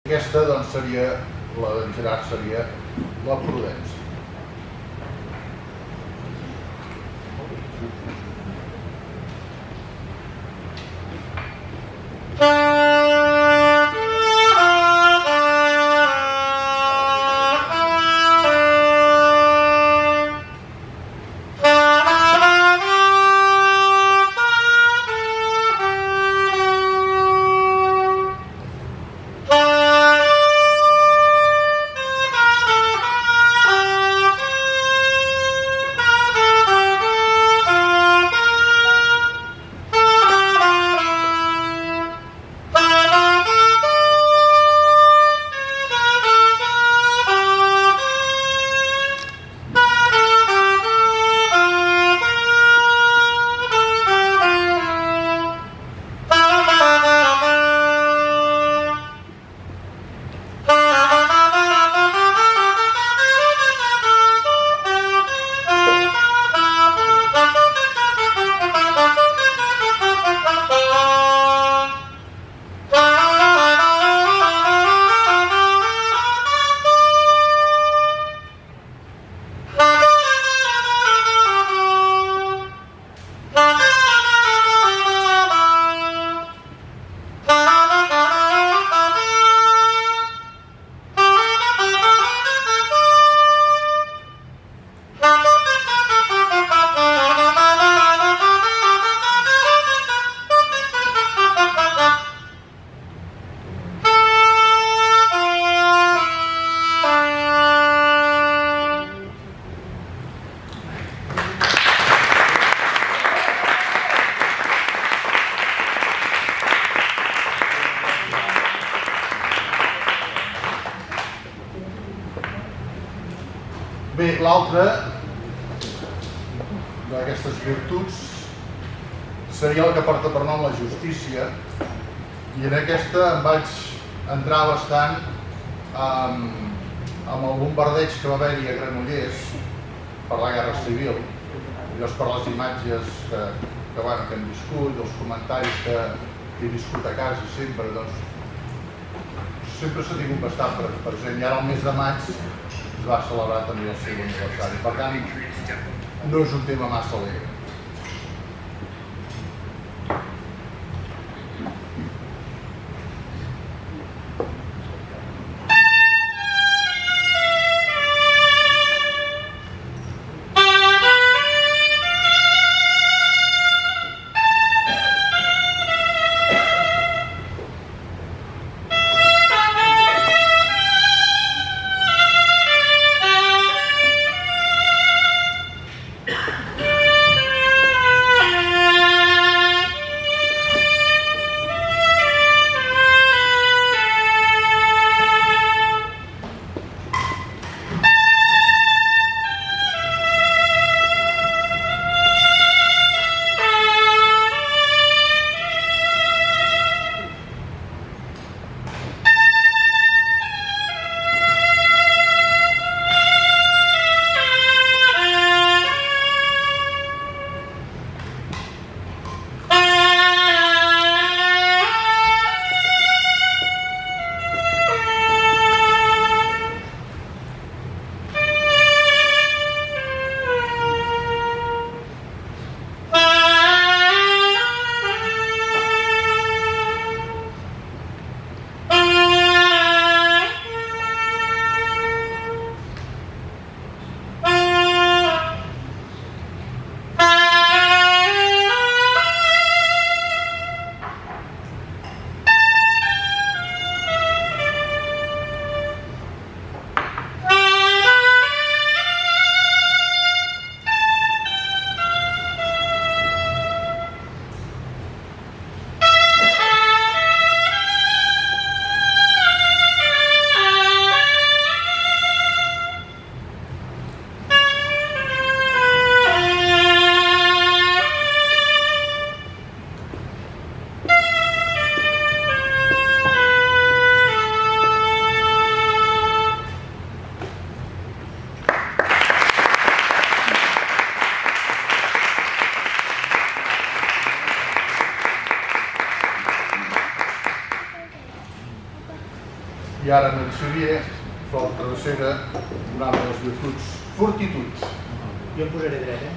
Aquesta doncs seria, la d'en Gerard seria la prudència. Bé, l'altra d'aquestes virtuts seria el que porta per nom la justícia, i en aquesta em vaig entrar bastant amb el bombardeig que va haver-hi a Granollers per la Guerra Civil. Llavors, per les imatges que han viscut, els comentaris que he viscut a casa sempre, doncs sempre s'ha tingut bastant present, i ara el mes de maig es va celebrar també el seu aniversari. Per tant, no és un tema massa alegre. I ara en Xavier, flor travessera, una de les virtuts, fortitud. Jo em posaré dret,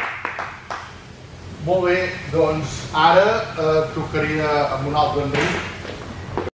Molt bé, doncs ara tocaria amb un altre Enric